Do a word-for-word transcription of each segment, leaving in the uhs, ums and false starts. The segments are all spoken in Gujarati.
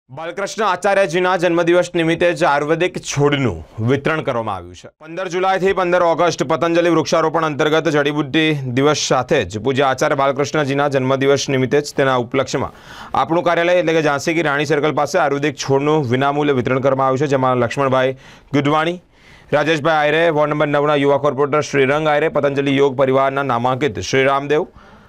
બાલકૃષ્ણ આચાર્યજીના જન્મદિવસ નિમિત્તે જ આયુર્વેદિક છોડનું વિતરણ કરવામાં આવ્યું છે। પંદર જુલાઈથી પંદર ઓગસ્ટ પતંજલિ વૃક્ષારોપણ અંતર્ગત જડીબુટ્ટી દિવસ સાથે જ પૂજ્ય આચાર્ય બાલકૃષ્ણજીના જન્મદિવસ નિમિત્તે જ તેના ઉપલક્ષ્યમાં આપણું કાર્યાલય એટલે કે ઝાંસી કી રાણી સર્કલ પાસે આયુર્વેદિક છોડનું વિનામૂલ્યે વિતરણ કરવામાં આવ્યું છે, જેમાં લક્ષ્મણભાઈ ગુદવાણી, રાજેશભાઈ આયરે, વોર્ડ નંબર નવના યુવા કોર્પોરેટર શ્રીરંગ આયરે, પતંજલિ યોગ પરિવારના નામાંકિત શ્રી રામદેવ,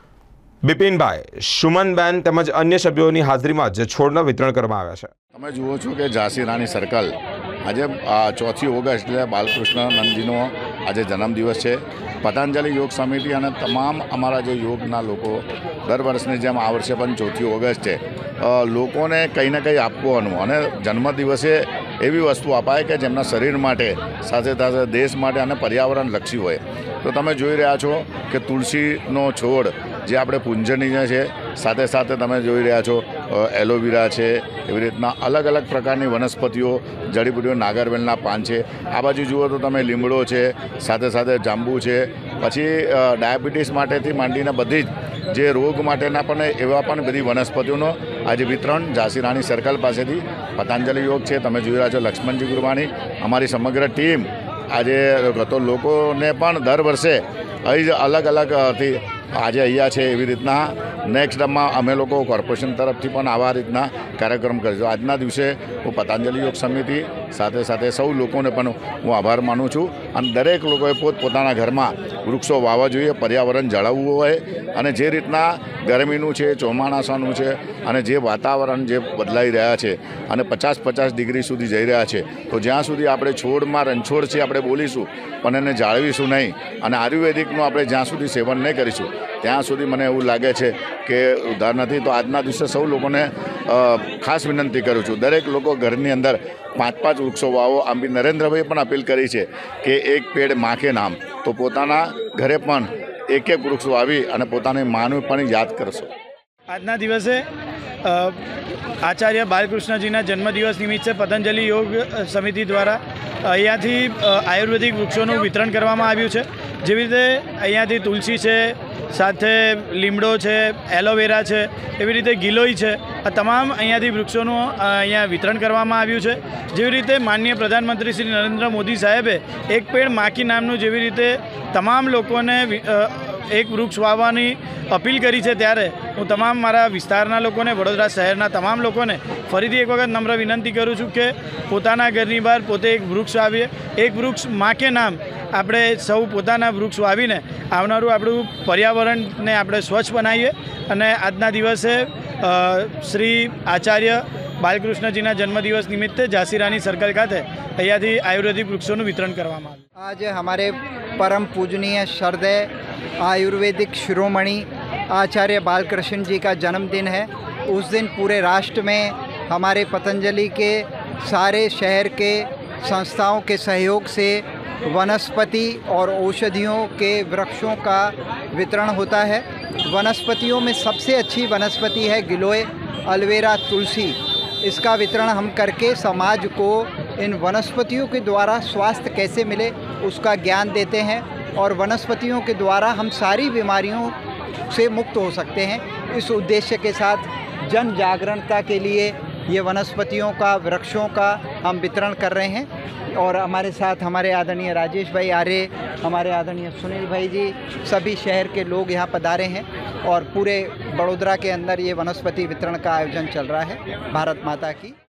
બિપિનભાઈ, સુમનબેન તેમજ અન્ય સભ્યોની હાજરીમાં જ છોડનું વિતરણ કરવામાં આવ્યા છે। તમે જુઓ છો કે ઝાંસી રાણી સર્કલ આજે ચોથી ઓગસ્ટ એટલે બાલકૃષ્ણ નંદજીનો આજે જન્મદિવસ છે। પતંજલિ યોગ સમિતિ અને તમામ અમારા જે યોગના લોકો દર વર્ષની જેમ આ વર્ષે પણ ચોથી ઓગસ્ટ છે, લોકોને કંઈ ને કંઈ આપવાનું અને જન્મદિવસે એવી વસ્તુ અપાય કે જેમના શરીર માટે સાથે સાથે દેશ માટે અને પર્યાવરણ લક્ષી હોય। તો તમે જોઈ રહ્યા છો કે તુલસીનો છોડ જે આપણે પૂંજનીય છે, સાથે સાથે તમે જોઈ રહ્યા છો એલોવેરા છે, એવી રીતના અલગ અલગ પ્રકારની વનસ્પતિઓ, જડીબુટ્ટીઓ, નાગરવેલના પાન છે। આ બાજુ જુઓ તો તમે લીમડો છે, સાથે સાથે જાંબુ છે, પછી ડાયાબિટીસ માટેથી માંડીને બધી જ જે રોગ માટેના પણ એવા પણ બધી વનસ્પતિઓનો આજે વિતરણ ઝાંસી રાણી સર્કલ પાસેથી પતંજલિ યોગ છે, તમે જોઈ રહ્યા છો લક્ષ્મણજી ગુરવાની, અમારી સમગ્ર ટીમ આજે તો લોકોને પણ દર વર્ષે અહીં જ અલગ અલગથી આજે અહીંયા છે। એવી રીતના નેક્સ્ટ ડેમાં અમે લોકો કોર્પોરેશન તરફથી પણ આવા રીતના કાર્યક્રમ કરીશું। આજના દિવસે હું પતંજલિ યોગ સમિતિ સાથે સાથે સૌ લોકોને પણ હું આભાર માનું છું અને દરેક લોકોએ પોતપોતાના ઘરમાં વૃક્ષો વાવવા જોઈએ, પર્યાવરણ જાળવવું હોય અને જે રીતના ગરમીનું છે, ચોમાસાનું છે અને જે વાતાવરણ જે બદલાઈ રહ્યા છે અને પચાસ પચાસ ડિગ્રી સુધી જઈ રહ્યા છે, તો જ્યાં સુધી આપણે છોડમાં રણછોડ છે આપણે બોલીશું પણ એને જાળવીશું નહીં અને આયુર્વેદિકનું આપણે જ્યાં સુધી સેવન નહીં કરીશું ત્યાં સુધી મને એવું લાગે છે કે ઉધાર નથી। તો આજના દિવસે સૌ લોકોને ખાસ વિનંતી કરું છું, દરેક લોકો ઘરની અંદર પાંચ પાંચ વૃક્ષો વાવો। આમ બી નરેન્દ્રભાઈ પણ અપીલ કરી છે કે એક પેડ માં કે નામ, તો પોતાના ઘરે પણ એક એક વૃક્ષ વાવી અને પોતાની માનું પણ યાદ કરશો। આજના દિવસે આચાર્ય બાલકૃષ્ણજીના જન્મદિવસ નિમિત્તે પતંજલિ યોગ સમિતિ દ્વારા અહીંયાથી આયુર્વેદિક વૃક્ષોનું વિતરણ કરવામાં આવ્યું છે। જેવી રીતે અહીંયાથી તુલસી છે, સાથે લીમડો છે, એલોવેરા છે, એવી રીતે ગિલોઈ છે, આ તમામ અહીંયાથી વૃક્ષોનું અહીંયા વિતરણ કરવામાં આવ્યું છે। જેવી રીતે માનનીય પ્રધાનમંત્રી શ્રી નરેન્દ્ર મોદી સાહેબે એક પેડ માકી નામનું જેવી રીતે તમામ લોકોને એક વૃક્ષ વાવવાની અપીલ કરી છે, ત્યારે હું તમામ મારા વિસ્તારના લોકોને, વડોદરા શહેરના તમામ લોકોને ફરીથી એક વખત નમ્ર વિનંતી કરું છું કે પોતાના ઘરની બહાર પોતે એક વૃક્ષ વાવીએ। એક વૃક્ષ માં કે નામ આપણે સૌ પોતાના વૃક્ષ વાવીને આવનારું આપણું પર્યાવરણને આપણે સ્વચ્છ બનાવીએ અને આજના દિવસે શ્રી આચાર્ય બાલકૃષ્ણજીના જન્મદિવસ નિમિત્તે ઝાંસી રાની સર્કલ ખાતે અહીંયાથી આયુર્વેદિક વૃક્ષોનું વિતરણ કરવામાં આવ્યું। आज हमारे परम पूजनीय श्रद्धेय आयुर्वेदिक शिरोमणि आचार्य बालकृष्ण जी का जन्मदिन है। उस दिन पूरे राष्ट्र में हमारे पतंजलि के सारे शहर के संस्थाओं के सहयोग से वनस्पति और औषधियों के वृक्षों का वितरण होता है। वनस्पतियों में सबसे अच्छी वनस्पति है गिलोय, एलोवेरा, तुलसी। इसका वितरण हम करके समाज को इन वनस्पतियों के द्वारा स्वास्थ्य कैसे मिले उसका ज्ञान देते हैं और वनस्पतियों के द्वारा हम सारी बीमारियों से मुक्त हो सकते हैं। इस उद्देश्य के साथ जन जागरणता के लिए ये वनस्पतियों का, वृक्षों का हम वितरण कर रहे हैं। और हमारे साथ हमारे आदरणीय राजेश भाई आर्य, हमारे आदरणीय सुनील भाई जी, सभी शहर के लोग यहाँ पधारे हैं और पूरे बड़ोदरा के अंदर ये वनस्पति वितरण का आयोजन चल रहा है। भारत माता की।